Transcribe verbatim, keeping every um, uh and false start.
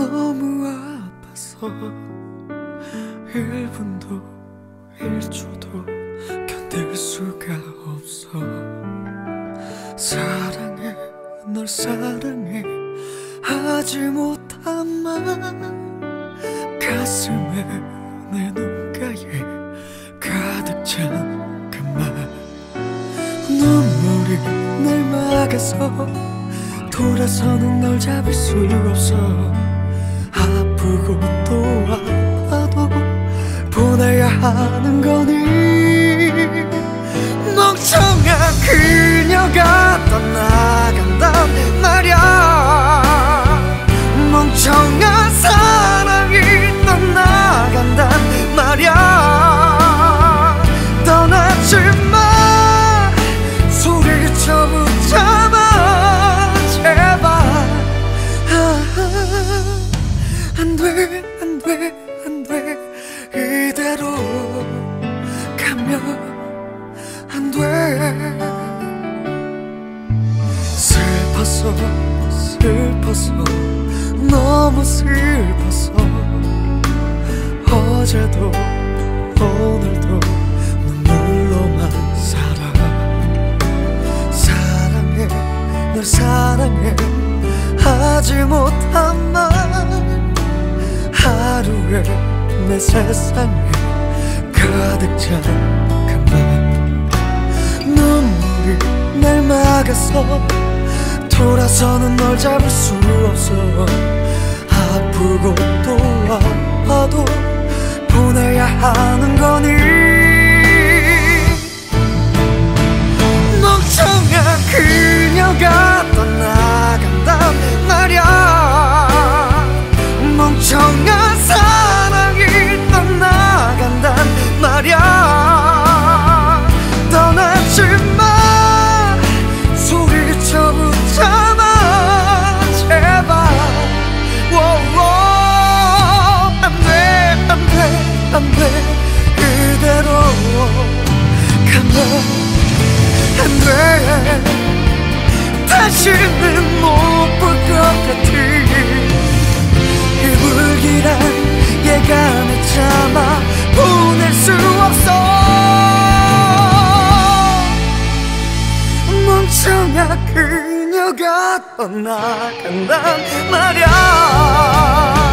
너무 아파서 일 분도 일 초도 견딜 수가 없어. 사랑해, 널 사랑해 하지 못한 말, 가슴에 내 눈가에 가득 찬 그 말. 눈물이 날 막아서 돌아서는 널 잡을 수 없어. 아프고 또 아파도 보내야 하는 거니. 멍청한 그녀가 떠나간단 말야. 멍청한 사랑이 떠나간단 말야. 떠나지 마, 소리쳐 붙잡아 제발. 아, 안 돼, 안 돼, 안 돼. 이대로 가면 안 돼. 슬퍼서 슬퍼서 너무 슬퍼서 어제도 오늘도 눈물로만 살아. 사랑해, 널 사랑해 하지 못한 말, 하루에 내 세상에 가득 찬 그 말. 눈물이 날 막아서 돌아서는 널 잡을 수 없어. 아프고 또 아파도 보내야 하는 거니. 멍청한 그녀가 떠나간단 말야. 멍청한 사랑이 떠나간단 말야. 떠나지 마, 소리쳐 붙잡아 제발. 안돼, 안돼, 안돼. 그대로 가면 안돼. 다시는 못 볼 것 같은 이 불길한 예감을 참아 보낼 수 없어. 멍청한 그녀가 떠나간단 말야.